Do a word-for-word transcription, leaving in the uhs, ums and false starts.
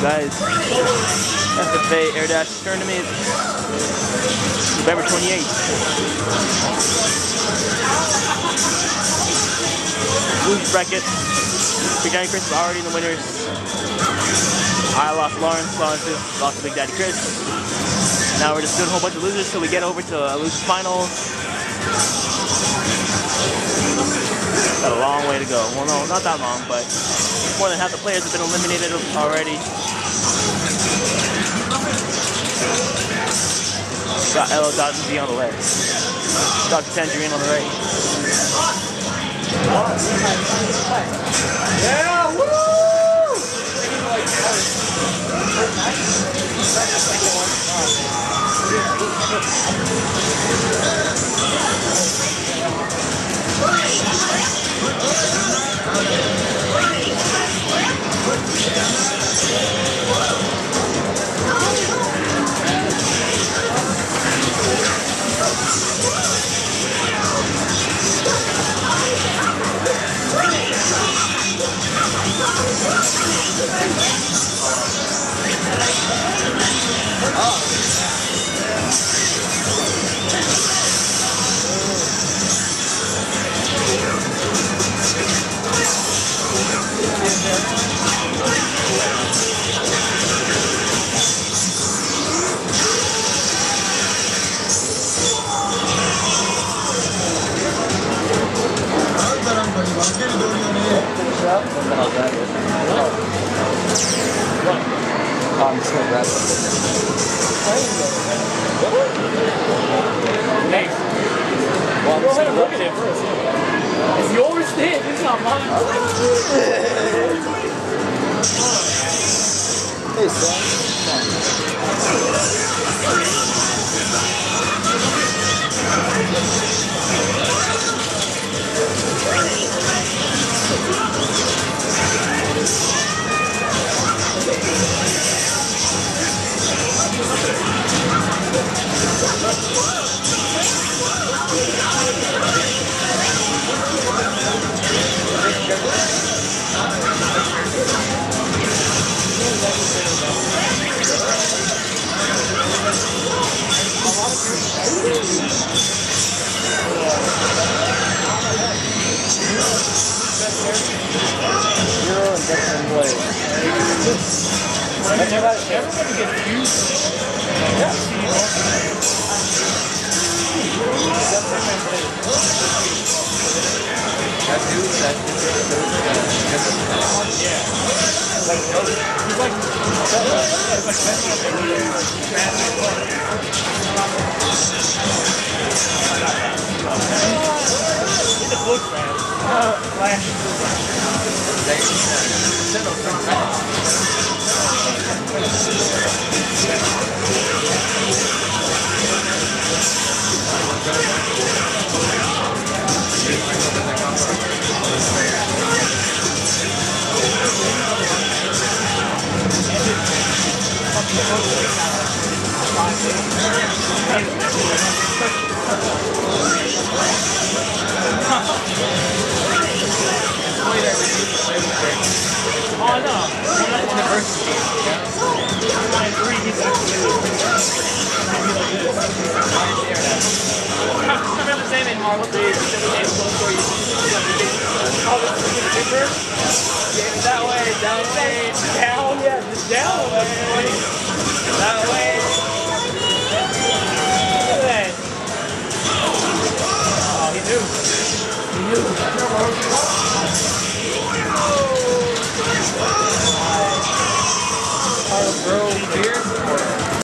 Guys, S F A Air Dash Tournament, November twenty-eighth. Lose bracket. Big Daddy Chris is already in the winners. I lost Lawrence, Lawrence lost to Big Daddy Chris. Now we're just doing a whole bunch of losers till we get over to a losers final. Got a long way to go. Well, no, not that long, but more than half the players have been eliminated already. Got L O Dodson V on the left. Doctor Tangerine on the right. Yeah, woo! I'm just gonna grab it. Hey, well, go ahead and look at it first. It's yours, then. It's not mine. Hey, son. Zero and Dexter Blade. Everybody gets used. Yeah. That dude, that Yeah. Like, he's like, he's a close fan. Flash. Oh, I know. In the first game, yeah. Line three, he's actually I remember the same in Marvel three. That way, that way, down, yeah, just down way. That way. Look at that. Oh, he knew.